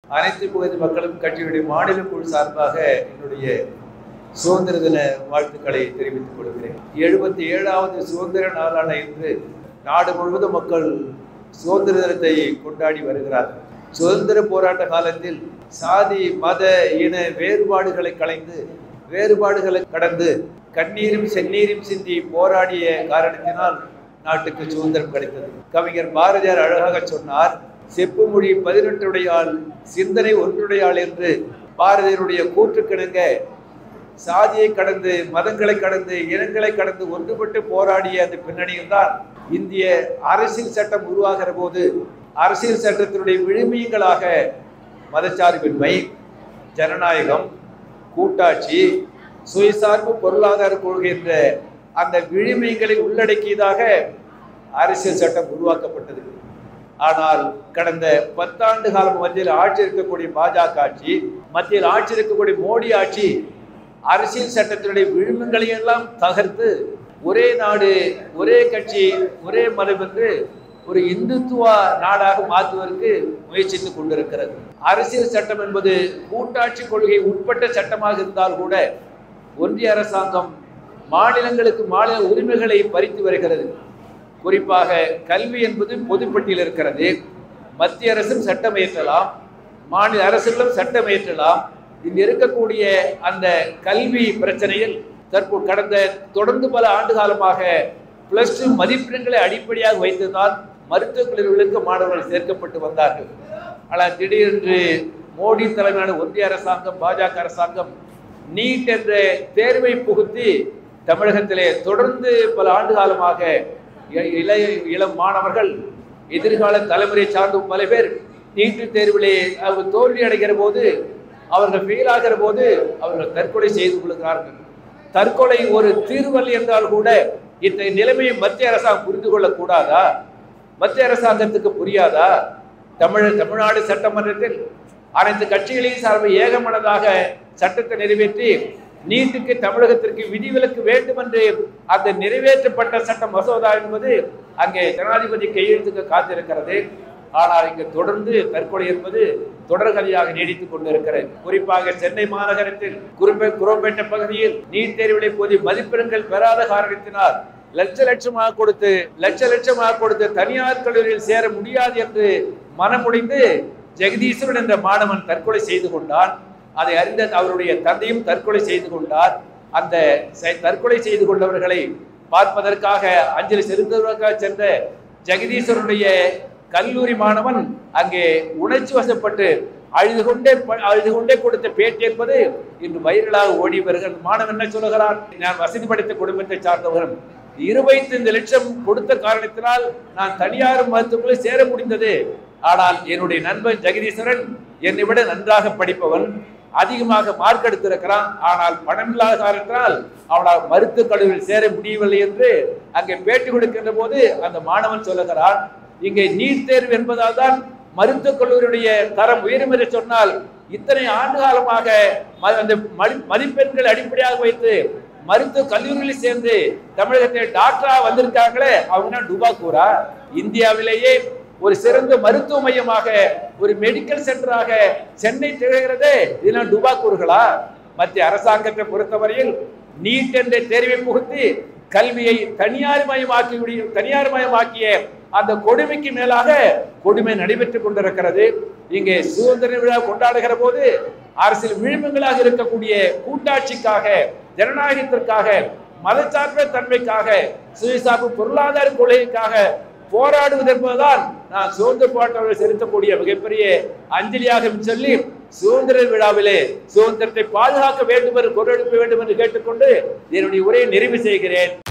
அனைத்து பகுதி மக்களும் கட்சியுடைய மாநில குழு சார்பாக என்னுடைய சுதந்திர தின வாழ்த்துக்களை தெரிவித்துக் கொள்கிறேன். 77வது சுதந்திர நாளான இன்று நாடு முழுவதும் மக்கள் சுதந்திர தினத்தை கொண்டாடி வருகிறார்கள். சுதந்திர போராட்ட காலத்தில் சாதி மத இன வேறுபாடுகளை களைந்து வேறுபாடுகளை கடந்து கண்ணீரும் செந்நீரும் சிந்தி போராடிய காரணத்தினால் நாட்டுக்கு சுதந்திரம் கிடைத்தது. கவிஞர் பாரதியார் அழகாக சொன்னார், செப்பு மொழி 18 சிந்தனை 1 என்று. பாரதியருடைய கூற்றுக்கிணங்க சாதியை கடந்து மதங்களை கடந்து இனங்களை கடந்து ஒன்றுபட்டு போராடிய அந்த பின்னணியில் தான் இந்திய அரசியல் சட்டம் உருவாகிற போது அரசியல் சட்டத்தினுடைய விழுமியங்களாக மதச்சார்பின்மை, ஜனநாயகம், கூட்டாட்சி, சுயசார்பு பொருளாதார கொள்கை என்ற அந்த விழுமியங்களை உள்ளடக்கியதாக அரசியல் சட்டம் உருவாக்கப்பட்டது. ஆனால் கடந்த 10 ஆண்டு காலம் மத்தியில் ஆட்சி இருக்கக்கூடிய பாஜக ஆட்சி, மத்தியில் ஆட்சி இருக்கக்கூடிய மோடி ஆட்சி அரசியல் சட்டத்தினுடைய விழுமியங்களை எல்லாம் தகர்த்து ஒரே நாடு ஒரே கட்சி ஒரே மதம் என்று ஒரு இந்துத்துவ நாடாக மாற்றுவதற்கு முயற்சித்துக் கொண்டிருக்கிறது. அரசியல் சட்டம் என்பது கூட்டாட்சி கொள்கை உட்பட்ட சட்டமாக இருந்தால் கூட ஒன்றிய அரசாங்கம் மாநிலங்களுக்கு மாநில உரிமைகளை பறித்து வருகிறது. குறிப்பாக கல்வி என்பது பொதுப்பட்டியல் இருக்கிறது. மத்திய அரசும் சட்டம் இயற்றலாம், மாநில அரசுகளும் சட்டம் இயற்றலாம். இங்கு இருக்கக்கூடிய அந்த கல்வி பிரச்சனையில் தற்போது தொடர்ந்து பல ஆண்டு காலமாக +2 மதிப்பெண்களை அடிப்படையாக வைத்துதான் மருத்துவக் கல்லூரிகளுக்கு மாணவர்கள் சேர்க்கப்பட்டு வந்தார்கள். ஆனால் திடீரென்று மோடி தலைமையிலான ஒன்றிய அரசாங்கம் பாஜக அரசாங்கம் நீட் என்ற தேர்வை புகுத்தி தமிழகத்திலே தொடர்ந்து பல ஆண்டு காலமாக இளம் மாணவர்கள் எதிர்கால தலைமுறை சார்ந்த பல பேர் நீட் தேர்விலே அவர் தோல்வி அடைகிற போது அவர்கள் ஃபெயில் ஆகிற போது அவர்கள் தற்கொலை செய்து கொள்கிறார்கள். தற்கொலை ஒரு தீர்வல் என்றால் கூட இந்த நிலைமையை மத்திய அரசாங்கம் புரிந்து கொள்ளக்கூடாதா? மத்திய அரசாங்கத்துக்கு புரியாதா? தமிழ்நாடு சட்டமன்றத்தில் அனைத்து கட்சிகளையும் சார்பு ஏகமனதாக சட்டத்தை நிறைவேற்றி நீட்டுக்கு தமிழகத்திற்கு விதிவிலக்கு வேண்டும் என்று அந்த நிறைவேற்றப்பட்ட சட்ட மசோதா என்பது அங்கே ஜனாதிபதி கையெழுத்துக்கு காத்திருக்கிறது. ஆனால் இங்கு தொடர்ந்து தற்கொலை என்பது தொடர்கதையாக நீடித்துக் கொண்டிருக்கிறது. குறிப்பாக சென்னை மாநகரத்தில் குரோம்பேட்டை பகுதியில் நீட் தேர்விலை போது மதிப்பெண்கள் பெறாத காரணத்தினால் லட்சமாக கொடுத்து தனியார் கல்லூரியில் சேர முடியாது என்று மனமுடிந்து ஜெகதீஸ்வரன் என்ற மாணவன் தற்கொலை செய்து கொண்டான். அதை அறிந்த அவருடைய தந்தையும் தற்கொலை செய்து கொண்டார். அந்த தற்கொலை செய்து கொண்டவர்களை பார்ப்பதற்காக அஞ்சலி செலுத்துவதற்காக சென்ற ஜெகதீஸ்வரனுடைய கல்லூரி மாணவன் அங்கே உணர்ச்சி வசப்பட்டு அழுது கொண்டே கொடுத்த பேட்டி என்பது இன்று வைரலாக ஓடி வருகிற மாணவன் என்ன சொல்லுகிறார்? நான் வசதி படைத்த குடும்பத்தை சார்ந்தவர்கள் 25 லட்சம் கொடுத்த காரணத்தினால் நான் தனியார் மருத்துவமனையில் சேர முடிந்தது. ஆனால் என்னுடைய நண்பன் ஜெகதீஸ்வரன் என்னை விட நன்றாக படிப்பவன், அதிகமாக மார்க் எடுத்திருக்கிறான். ஆனால் பணம் இல்லாத காரணத்தினால் அவனால் மருத்துவக் கல்லூரியில் சேர முடியவில்லை என்று அங்கே பேட்டி கொடுக்கின்ற போது அந்த மாணவன் சொல்லுகிறான், இங்கே நீட் தேர்வு என்பதால் தான் மருத்துவக் கல்லூரியுடைய தரம் உயரும் என்று சொன்னால் இத்தனை ஆண்டு காலமாக அந்த மதிப்பெண்கள் அடிப்படையாக வைத்து மருத்துவ கல்லூரியில் சேர்ந்து தமிழகத்தில் டாக்டரா வந்திருக்காங்களே, அவங்க டுபாக்கூரா? இந்தியாவிலேயே ஒரு சிறந்த மருத்துவ மையமாக ஒரு மெடிக்கல் சென்டராக சென்னை திகழ்கிறதே, இதெல்லாம் டுபாக்கூர்களா? மத்திய அரசாங்கத்தை பொறுத்தவரையில் நீட் என்ற தேர்வை புகுத்தி கல்வியை தனியார் மயமாக்கிய அந்த கொடுமைக்கு மேலாக கொடுமை நடைபெற்றுக் கொண்டிருக்கிறது. இங்கே சுதந்திர விழா கொண்டாடுகிற போது அரசியல் விழுமியங்களாக இருக்கக்கூடிய கூட்டாட்சிக்காக, ஜனநாயகத்திற்காக, மதச்சார்பற்ற தன்மைக்காக, சுயசார்பு பொருளாதார கொள்கைக்காக போராடுவது என்பதுதான் நான் சுதந்திர போராட்டத்தில் செலுத்தக்கூடிய மிகப்பெரிய அஞ்சலியாக சொல்லி சுதந்திர விழாவிலே சுதந்திரத்தை பாதுகாக்க வேண்டும் என்று குரல் எழுப்ப வேண்டும் என்று கேட்டுக்கொண்டு என்னுடைய உரையை நிறைவு செய்கிறேன்.